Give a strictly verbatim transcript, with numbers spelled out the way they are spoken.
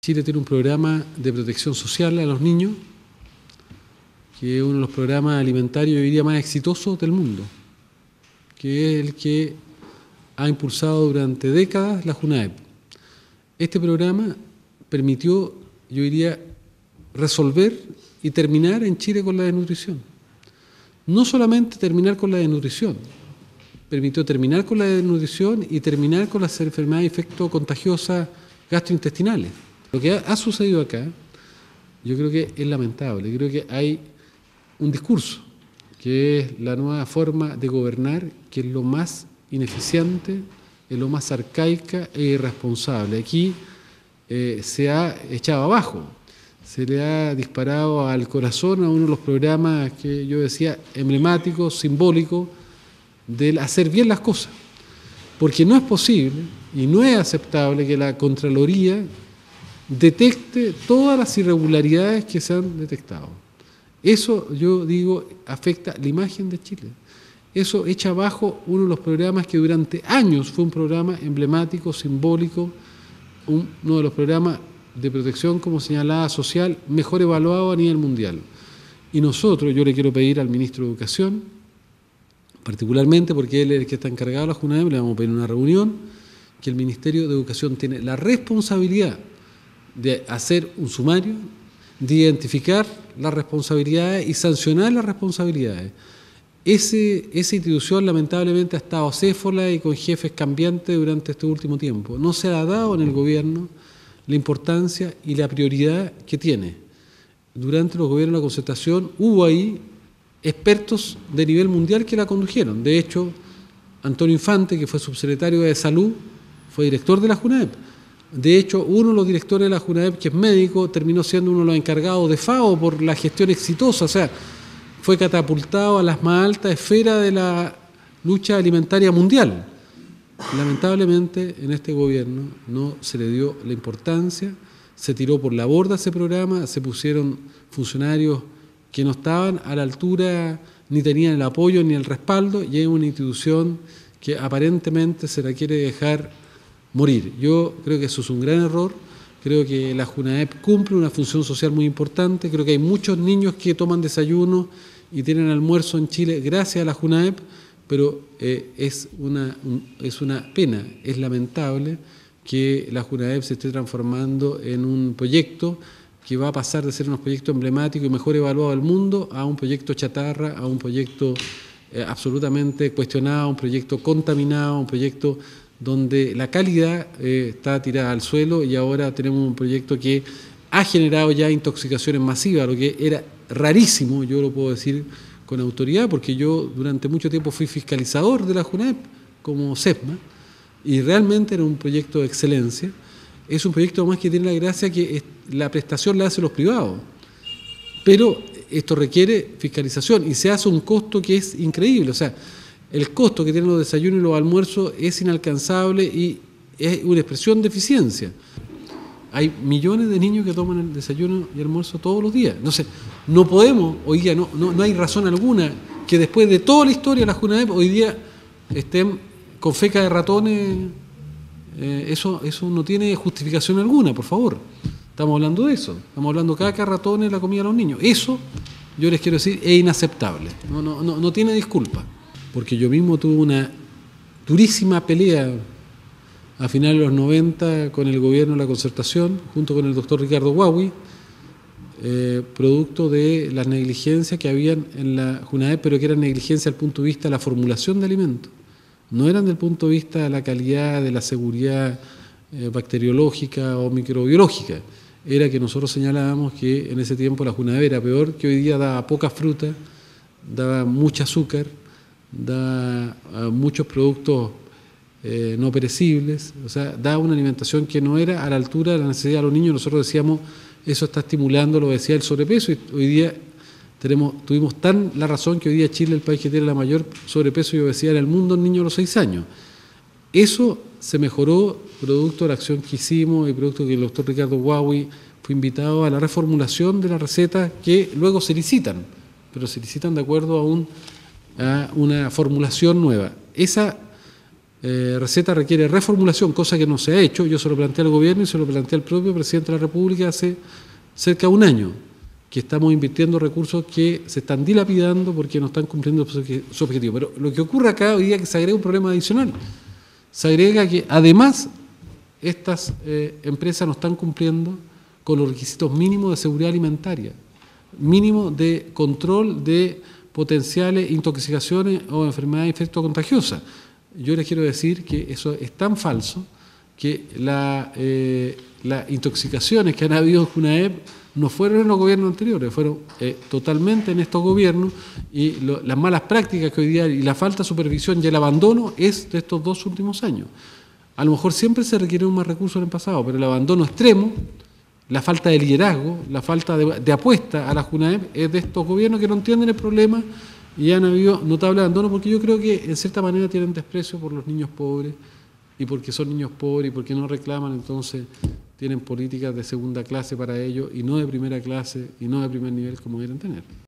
Chile tiene un programa de protección social a los niños, que es uno de los programas alimentarios, yo diría, más exitosos del mundo, que es el que ha impulsado durante décadas la JUNAEP. Este programa permitió, yo diría, resolver y terminar en Chile con la desnutrición. No solamente terminar con la desnutrición, permitió terminar con la desnutrición y terminar con las enfermedades infectocontagiosas gastrointestinales. Lo que ha, ha sucedido acá, yo creo que es lamentable. Yo creo que hay un discurso, que es la nueva forma de gobernar, que es lo más ineficiente, es lo más arcaica e irresponsable. Aquí eh, se ha echado abajo, se le ha disparado al corazón a uno de los programas que yo decía emblemáticos, simbólicos, del hacer bien las cosas. Porque no es posible y no es aceptable que la Contraloría detecte todas las irregularidades que se han detectado. Eso, yo digo, afecta la imagen de Chile. Eso echa abajo uno de los programas que durante años fue un programa emblemático, simbólico, uno de los programas de protección, como señalaba, social, mejor evaluado a nivel mundial. Y nosotros, yo le quiero pedir al ministro de Educación, particularmente porque él es el que está encargado de la JUNAEP, le vamos a pedir una reunión, que el Ministerio de Educación tiene la responsabilidad de hacer un sumario, de identificar las responsabilidades y sancionar las responsabilidades. Ese, esa institución lamentablemente ha estado acéfala y con jefes cambiantes durante este último tiempo. No se ha dado en el gobierno la importancia y la prioridad que tiene. Durante los gobiernos de la concertación hubo ahí expertos de nivel mundial que la condujeron. De hecho, Antonio Infante, que fue subsecretario de Salud, fue director de la JUNAEP. De hecho, uno de los directores de la JUNAEP, que es médico, terminó siendo uno de los encargados de FAO por la gestión exitosa. O sea, fue catapultado a las más altas esferas de la lucha alimentaria mundial. Lamentablemente, en este gobierno no se le dio la importancia, se tiró por la borda ese programa, se pusieron funcionarios que no estaban a la altura, ni tenían el apoyo ni el respaldo, y es una institución que aparentemente se la quiere dejar morir. Yo creo que eso es un gran error. Creo que la JUNAEP cumple una función social muy importante. Creo que hay muchos niños que toman desayuno y tienen almuerzo en Chile gracias a la JUNAEP, pero eh, es, una, un, es una pena, es lamentable que la JUNAEP se esté transformando en un proyecto que va a pasar de ser unos proyectos emblemáticos y mejor evaluado del mundo a un proyecto chatarra, a un proyecto eh, absolutamente cuestionado, a un proyecto contaminado, a un proyecto donde la calidad eh, está tirada al suelo, y ahora tenemos un proyecto que ha generado ya intoxicaciones masivas, lo que era rarísimo, yo lo puedo decir con autoridad, porque yo durante mucho tiempo fui fiscalizador de la JUNAEP como SEPMA, y realmente era un proyecto de excelencia. Es un proyecto más que tiene la gracia que la prestación la hacen los privados, pero esto requiere fiscalización y se hace un costo que es increíble. O sea, el costo que tienen los desayunos y los almuerzos es inalcanzable y es una expresión de eficiencia. Hay millones de niños que toman el desayuno y almuerzo todos los días. Entonces, no podemos, hoy día no, no, no hay razón alguna que después de toda la historia de la JUNAEP hoy día estén con feca de ratones. Eh, eso, eso no tiene justificación alguna, por favor. Estamos hablando de eso. Estamos hablando de caca, ratones, la comida de los niños. Eso, yo les quiero decir, es inaceptable. No, no, no, no tiene disculpa. Porque yo mismo tuve una durísima pelea a finales de los noventa con el gobierno de la Concertación, junto con el doctor Ricardo Huawi, eh, producto de las negligencias que habían en la JUNAEP, pero que eran negligencias desde el punto de vista de la formulación de alimentos. No eran desde el punto de vista de la calidad, de la seguridad eh, bacteriológica o microbiológica. Era que nosotros señalábamos que en ese tiempo la JUNAEP era peor, que hoy día daba poca fruta, daba mucho azúcar, da uh, muchos productos eh, no perecibles, o sea, da una alimentación que no era a la altura de la necesidad de los niños. Nosotros decíamos, eso está estimulando la obesidad y el sobrepeso, y hoy día tenemos, tuvimos tan la razón que hoy día Chile es el país que tiene la mayor sobrepeso y obesidad en el mundo en niños de los seis años. Eso se mejoró producto de la acción que hicimos y producto que el doctor Ricardo Huawi fue invitado a la reformulación de las recetas que luego se licitan, pero se licitan de acuerdo a un a una formulación nueva. Esa eh, receta requiere reformulación, cosa que no se ha hecho. Yo se lo planteé al gobierno y se lo planteé al propio presidente de la República hace cerca de un año, que estamos invirtiendo recursos que se están dilapidando porque no están cumpliendo su objetivo. Pero lo que ocurre acá hoy día es que se agrega un problema adicional. Se agrega que además estas eh, empresas no están cumpliendo con los requisitos mínimos de seguridad alimentaria, mínimos de control de potenciales intoxicaciones o enfermedades infectocontagiosas. Yo les quiero decir que eso es tan falso que la, eh, las intoxicaciones que han habido en JUNAEP no fueron en los gobiernos anteriores, fueron eh, totalmente en estos gobiernos, y lo, las malas prácticas que hoy día y la falta de supervisión y el abandono es de estos dos últimos años. A lo mejor siempre se requirieron más recursos en el pasado, pero el abandono extremo, la falta de liderazgo, la falta de, de apuesta a la JUNAEP es de estos gobiernos que no entienden el problema y han habido notable abandono, porque yo creo que en cierta manera tienen desprecio por los niños pobres, y porque son niños pobres y porque no reclaman, entonces tienen políticas de segunda clase para ellos y no de primera clase y no de primer nivel como deben tener.